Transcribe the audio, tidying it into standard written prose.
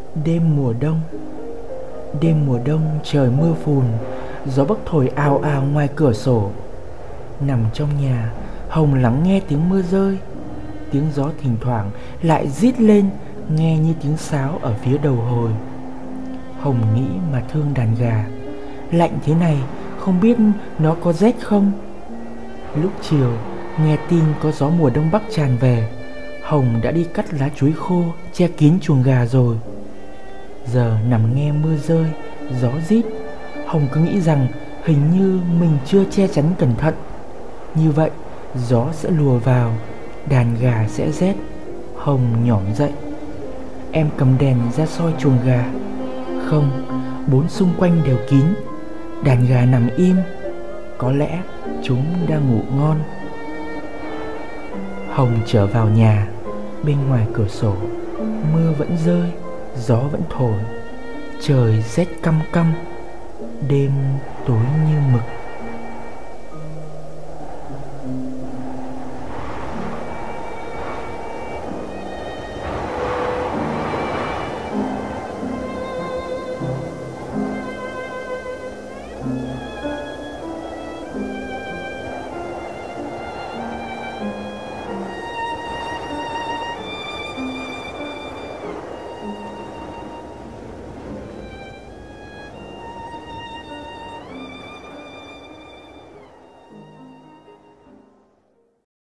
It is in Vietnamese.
Đêm mùa đông. Đêm mùa đông trời mưa phùn, gió bấc thổi ào ào ngoài cửa sổ. Nằm trong nhà, Hồng lắng nghe tiếng mưa rơi. Tiếng gió thỉnh thoảng lại rít lên, nghe như tiếng sáo ở phía đầu hồi. Hồng nghĩ mà thương đàn gà. Lạnh thế này, không biết nó có rét không? Lúc chiều, nghe tin có gió mùa đông bắc tràn về, Hồng đã đi cắt lá chuối khô che kín chuồng gà rồi. Giờ nằm nghe mưa rơi, gió rít, Hồng cứ nghĩ rằng hình như mình chưa che chắn cẩn thận. Như vậy, gió sẽ lùa vào, đàn gà sẽ rét. Hồng nhỏm dậy. Em cầm đèn ra soi chuồng gà. Không, bốn xung quanh đều kín. Đàn gà nằm im. Có lẽ chúng đang ngủ ngon. Hồng trở vào nhà. Bên ngoài cửa sổ, mưa vẫn rơi, gió vẫn thổi. Trời rét căm căm. Đêm tối như mực.